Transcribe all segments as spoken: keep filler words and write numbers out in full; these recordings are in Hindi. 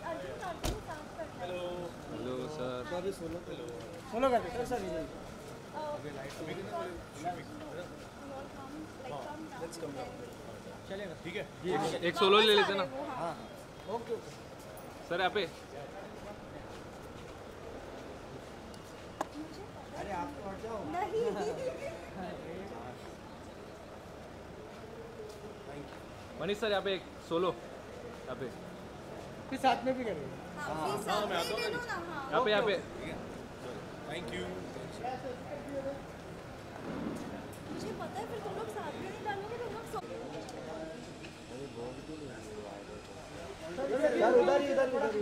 Hello hello sir. अभी सोलो हेलो सोलो करते सर सर इधर अभी लाइट अभी लेट्स कम डाउन चलेगा ठीक है एक, एक सोलो ले लेते ना। हाँ ओके ओके सर यहाँ पे अरे आप तो हट जाओ मनीष सर यहाँ पे एक सोलो यहाँ पे फिर साथ में भी करेंगे हाँ मैं आता हूँ यहाँ पे यहाँ पे थैंक यू मुझे पता है फिर तुम लोग साथ में नहीं डालोगे तुम लोग यार उधर ही इधर उधर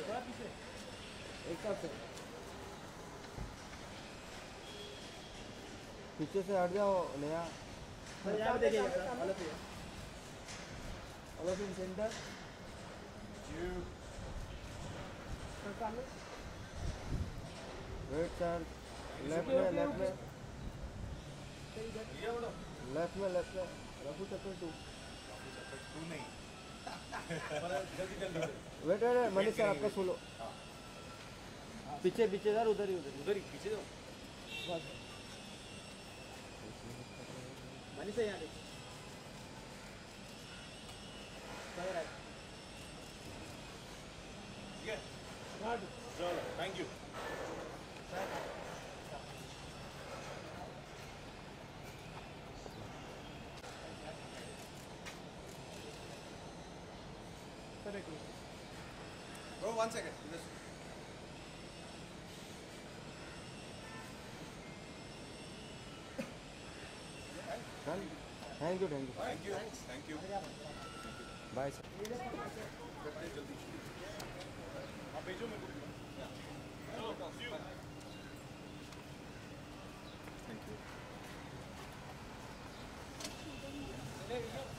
एक साथ पीछे से हट जाओ नया यहाँ पे देखिएगा all in centre wait sir left में लेफ्ट में लेफ्ट में लेफ्ट में रफू चक्कर टू तू नहीं वेट वेट मनीष सर आपका सोलो पीछे पीछे सर उधर ही उधर उधर ही पीछे जाओ बस मनीष सर यहाँ देखिए ठीक है चलो thank you Bro, one second. This. Thank you thank you Thank you. Thank you. Bye sir करते हैं जल्दी आप भेजो मेरे को चलो see you. Thank you.